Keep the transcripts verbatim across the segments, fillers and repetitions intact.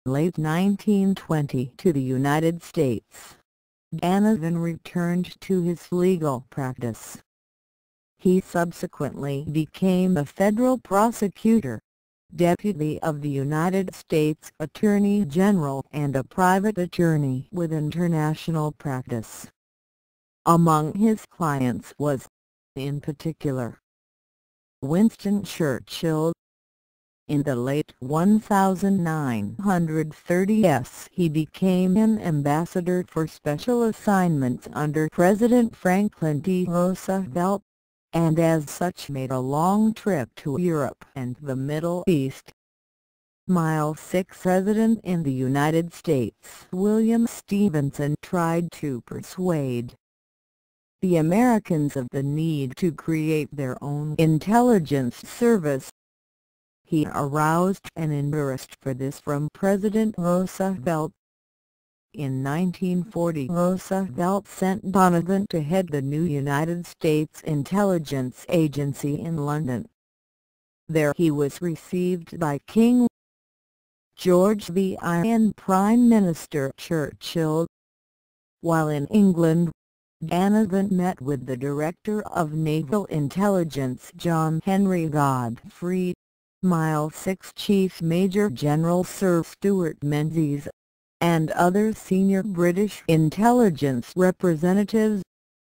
late nineteen twenty to the United States, Donovan returned to his legal practice. He subsequently became a federal prosecutor, deputy of the United States Attorney General and a private attorney with international practice. Among his clients was, in particular, Winston Churchill. In the late nineteen thirties he became an ambassador for special assignments under President Franklin D. Roosevelt, and as such made a long trip to Europe and the Middle East. Mile six President in the United States William Stephenson tried to persuade the Americans of the need to create their own intelligence service. He aroused an interest for this from President Roosevelt. In nineteen forty Roosevelt sent Donovan to head the new United States Intelligence Agency in London. There he was received by King George the First and Prime Minister Churchill. While in England, Donovan met with the Director of Naval Intelligence John Henry Godfrey, Mile six Chief Major General Sir Stuart Menzies, and other senior British intelligence representatives.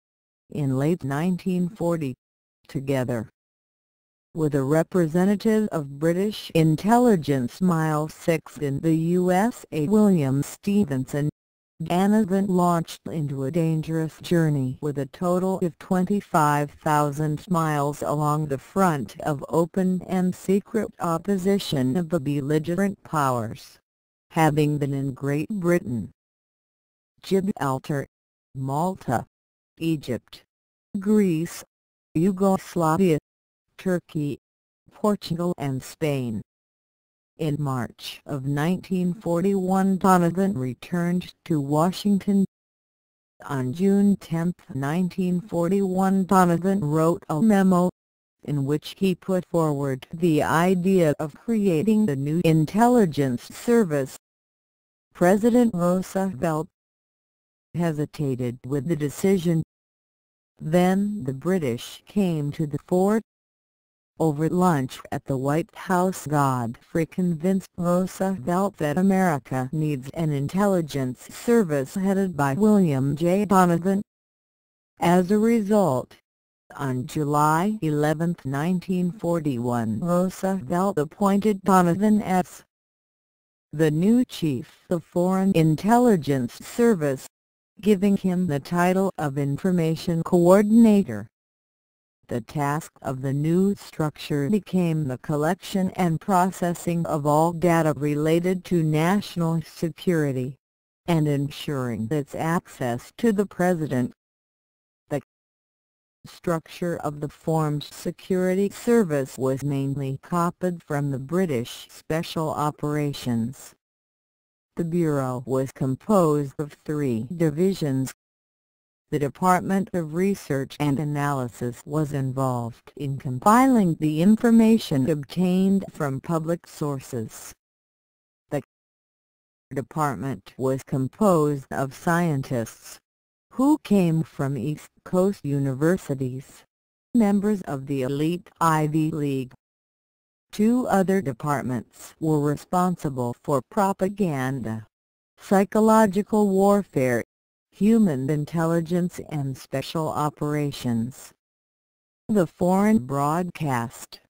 In late nineteen forty, together with a representative of British intelligence Mile six in the U S A William Stephenson, Donovan launched into a dangerous journey with a total of twenty-five thousand miles along the front of open and secret opposition of the belligerent powers, having been in Great Britain, Gibraltar, Malta, Egypt, Greece, Yugoslavia, Turkey, Portugal and Spain. In March of nineteen forty-one Donovan returned to Washington. On June tenth nineteen forty-one Donovan wrote a memo, in which he put forward the idea of creating the new intelligence service. President Roosevelt hesitated with the decision. Then the British came to the fore. Over lunch at the White House Godfrey convinced Roosevelt that America needs an intelligence service headed by William J. Donovan. As a result, on July eleventh nineteen forty-one Roosevelt appointed Donovan as the new Chief of Foreign Intelligence Service, giving him the title of Information Coordinator. The task of the new structure became the collection and processing of all data related to national security, and ensuring its access to the President. The structure of the formed security service was mainly copied from the British Special Operations. The Bureau was composed of three divisions. The Department of Research and Analysis was involved in compiling the information obtained from public sources. The department was composed of scientists who came from East Coast universities, members of the elite Ivy League. Two other departments were responsible for propaganda, psychological warfare, human intelligence and special operations. The Foreign Broadcast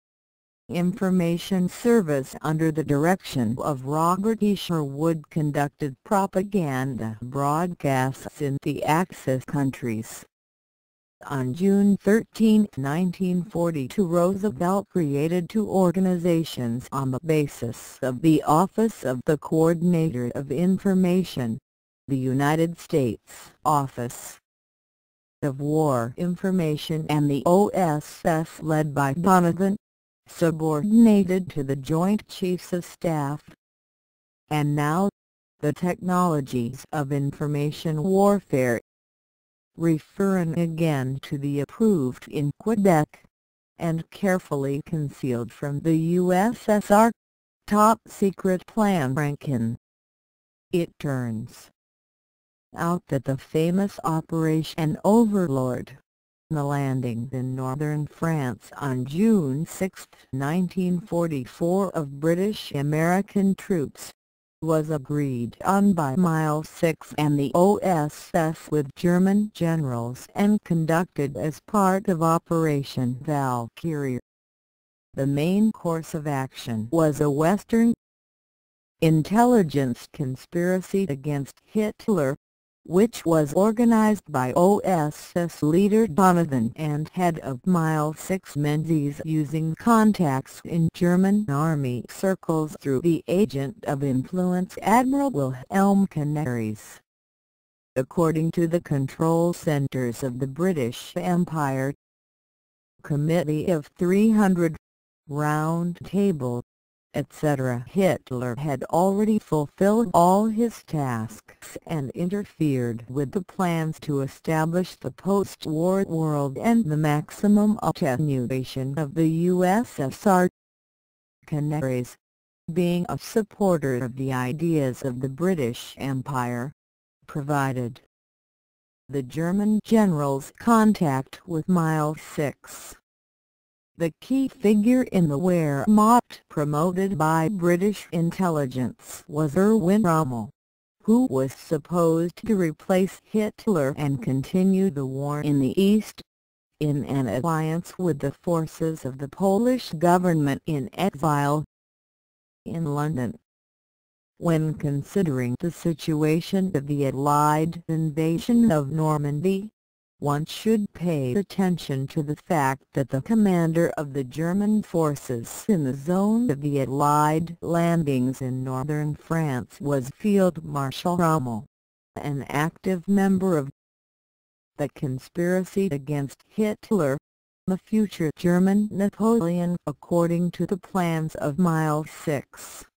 Information Service under the direction of Robert E. Sherwood conducted propaganda broadcasts in the Axis countries. On June thirteenth nineteen forty-two Roosevelt created two organizations on the basis of the Office of the Coordinator of Information, the United States Office of War Information and the O S S led by Donovan, subordinated to the Joint Chiefs of Staff. And now, the Technologies of Information Warfare, referring again to the approved in Quebec, and carefully concealed from the U S S R, top-secret plan Franken. It turns out that the famous Operation Overlord, the landing in northern France on June sixth, nineteen forty-four of British-American troops, was agreed on by Mile six and the O S S with German generals and conducted as part of Operation Valkyrie. The main course of action was a Western intelligence conspiracy against Hitler, which was organized by O S S leader Donovan and head of Mile six Menzies using contacts in German army circles through the agent of influence Admiral Wilhelm Canaris. According to the control centers of the British Empire Committee of three hundred, Round Table, et cetera, Hitler had already fulfilled all his tasks and interfered with the plans to establish the post-war world and the maximum attenuation of the U S S R. Canaris, being a supporter of the ideas of the British Empire, provided the German generals contact with Mile six. The key figure in the Wehrmacht promoted by British intelligence was Erwin Rommel, who was supposed to replace Hitler and continue the war in the East, in an alliance with the forces of the Polish government in exile in London. When considering the situation of the Allied invasion of Normandy, one should pay attention to the fact that the commander of the German forces in the zone of the Allied landings in northern France was Field Marshal Rommel, an active member of the conspiracy against Hitler, the future German Napoleon according to the plans of Mile six.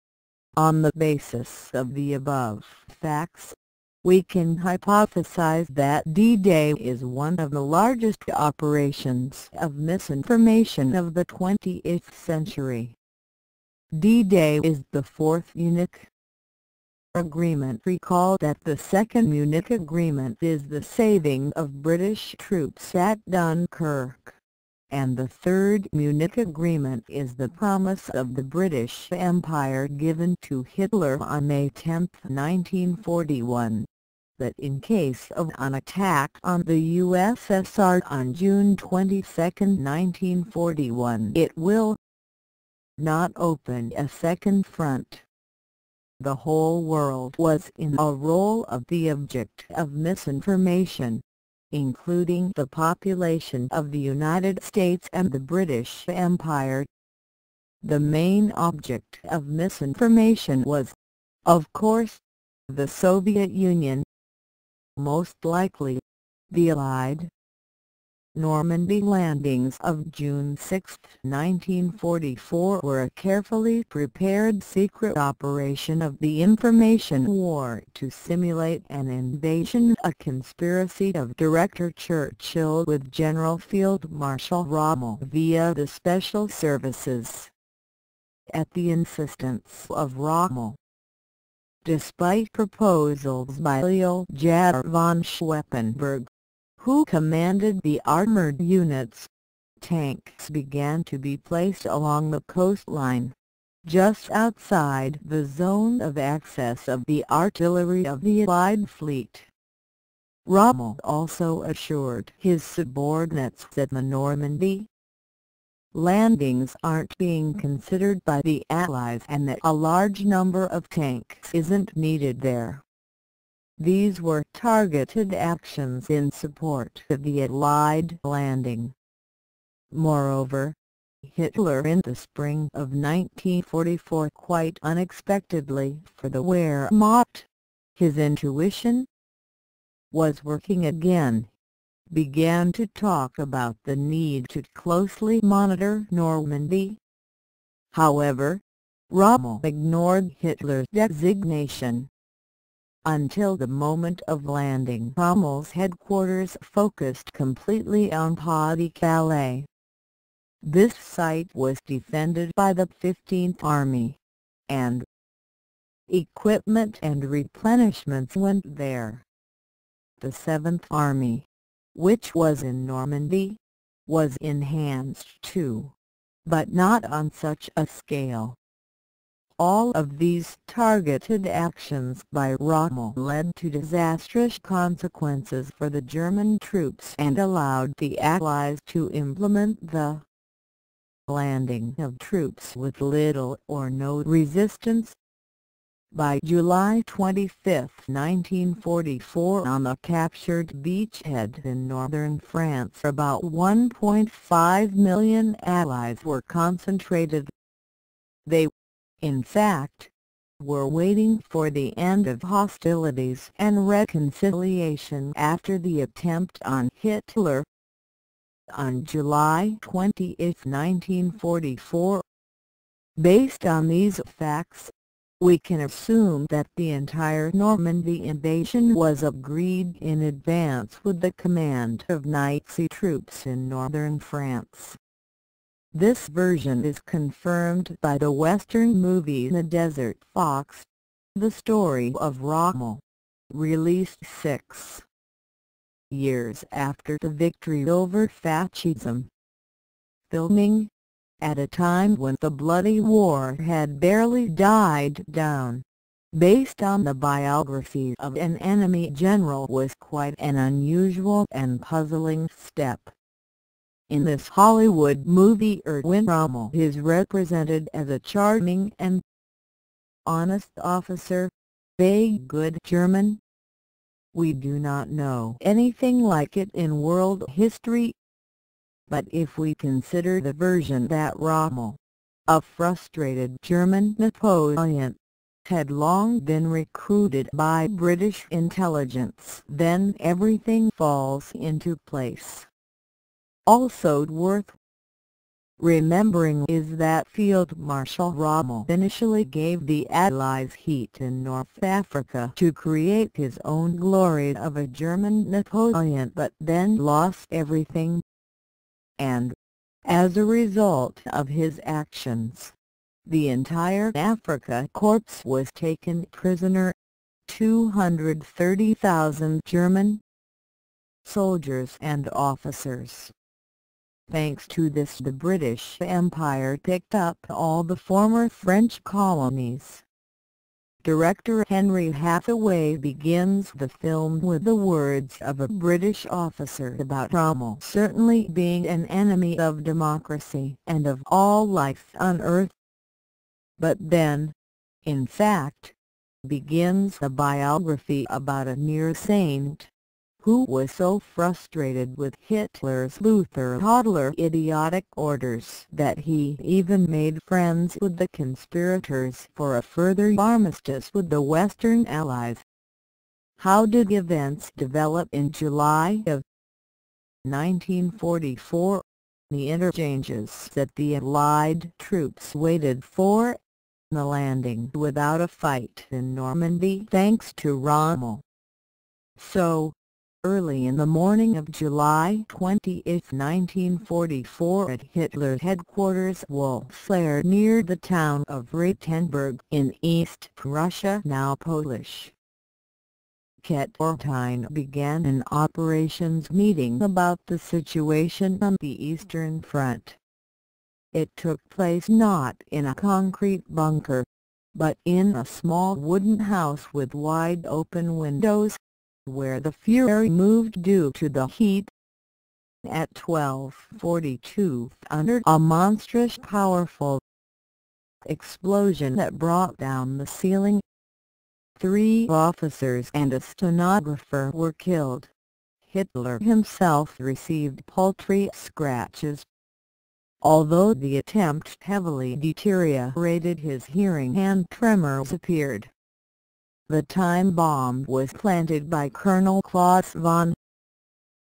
On the basis of the above facts, we can hypothesize that D-Day is one of the largest operations of misinformation of the twentieth century. D-Day is the fourth Munich Agreement. Recall that the Second Munich Agreement is the saving of British troops at Dunkirk, and the Third Munich Agreement is the promise of the British Empire given to Hitler on May tenth, nineteen forty-one. That in case of an attack on the U S S R on June twenty-second, nineteen forty-one, it will not open a second front. The whole world was in a role of the object of misinformation, including the population of the United States and the British Empire. The main object of misinformation was, of course, the Soviet Union. Most likely, the Allied Normandy landings of June sixth, nineteen forty-four were a carefully prepared secret operation of the information war to simulate an invasion, a conspiracy of Director Churchill with General Field Marshal Rommel via the Special Services. At the insistence of Rommel, despite proposals by Leopold von Schweppenberg, who commanded the armored units, tanks began to be placed along the coastline, just outside the zone of access of the artillery of the Allied fleet. Rommel also assured his subordinates that the Normandy landings aren't being considered by the Allies and that a large number of tanks isn't needed there. These were targeted actions in support of the Allied landing. Moreover, Hitler in the spring of nineteen forty-four, quite unexpectedly for the Wehrmacht, his intuition was working again, began to talk about the need to closely monitor Normandy. However, Rommel ignored Hitler's designation. Until the moment of landing, Rommel's headquarters focused completely on Pas-de-Calais. This site was defended by the fifteenth Army, and equipment and replenishments went there. The Seventh Army, which was in Normandy, was enhanced too, but not on such a scale. All of these targeted actions by Rommel led to disastrous consequences for the German troops and allowed the Allies to implement the landing of troops with little or no resistance. By July twenty-fifth, nineteen forty-four, on the captured beachhead in northern France, about one point five million Allies were concentrated. They, in fact, were waiting for the end of hostilities and reconciliation after the attempt on Hitler. On July twentieth, nineteen forty-four, based on these facts, we can assume that the entire Normandy invasion was agreed in advance with the command of Nazi troops in northern France. This version is confirmed by the Western movie The Desert Fox, the story of Rommel, released six years after the victory over fascism. Filming, at a time when the bloody war had barely died down, based on the biography of an enemy general, was quite an unusual and puzzling step. In this Hollywood movie, Erwin Rommel is represented as a charming and honest officer, a good German. We do not know anything like it in world history. But if we consider the version that Rommel, a frustrated German Napoleon, had long been recruited by British intelligence, then everything falls into place. Also worth remembering is that Field Marshal Rommel initially gave the Allies heat in North Africa to create his own glory of a German Napoleon, but then lost everything. And, as a result of his actions, the entire Afrika Korps was taken prisoner, two hundred thirty thousand German soldiers and officers. Thanks to this, the British Empire picked up all the former French colonies. Director Henry Hathaway begins the film with the words of a British officer about Rommel certainly being an enemy of democracy and of all life on earth. But then, in fact, begins a biography about a near saint, who was so frustrated with Hitler's Luther-Toddler idiotic orders that he even made friends with the conspirators for a further armistice with the Western Allies. How did events develop in July of nineteen forty-four? The interchanges that the Allied troops waited for, the landing without a fight in Normandy thanks to Rommel. So, early in the morning of July twentieth, nineteen forty-four, at Hitler's headquarters Wolfslair near the town of Ratenburg in East Prussia, now Polish, Ketortine, began an operations meeting about the situation on the Eastern Front. It took place not in a concrete bunker, but in a small wooden house with wide open windows, where the Fuhrer moved due to the heat. At twelve forty-two, under a monstrous powerful explosion that brought down the ceiling, three officers and a stenographer were killed. Hitler himself received paltry scratches. Although the attempt heavily deteriorated his hearing and tremors appeared. The time bomb was planted by Colonel Klaus von